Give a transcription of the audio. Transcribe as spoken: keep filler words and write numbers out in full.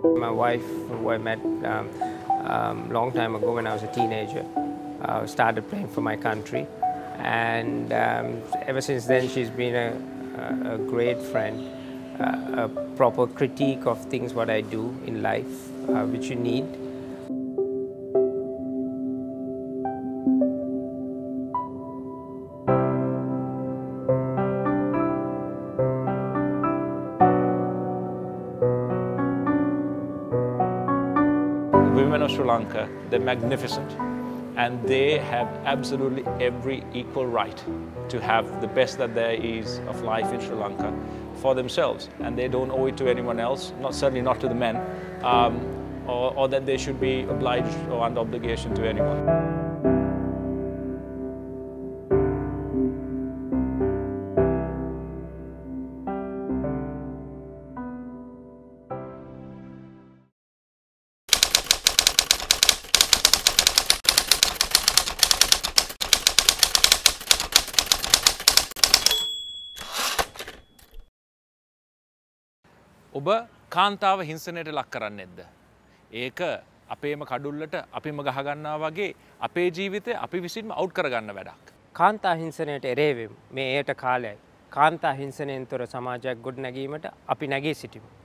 My wife, who I met um, um, long time ago when I was a teenager, uh, started playing for my country, and um, ever since then she's been a, a, a great friend, uh, a proper critique of things what I do in life, uh, which you need. Women of Sri Lanka, they're magnificent, and they have absolutely every equal right to have the best that there is of life in Sri Lanka for themselves, and they don't owe it to anyone else, not certainly not to the men, um, or, or that they should be obliged or under obligation to anyone. ඔබ කාන්තාව හිංසනයට ලක් කරන්නේද? ඒක අපේම කඩුල්ලට අපිම ගහගන්නවා වගේ අපේ ජීවිතේ අපි විසින්ම අවුට් කරගන්න වැඩක්. කාන්තා හිංසනයට එරෙහිව මේ එයට කාලයයි. කාන්තා හිංසනයෙන් තොර සමාජයක් ගොඩනැගීමට අපි නැගී සිටිමු.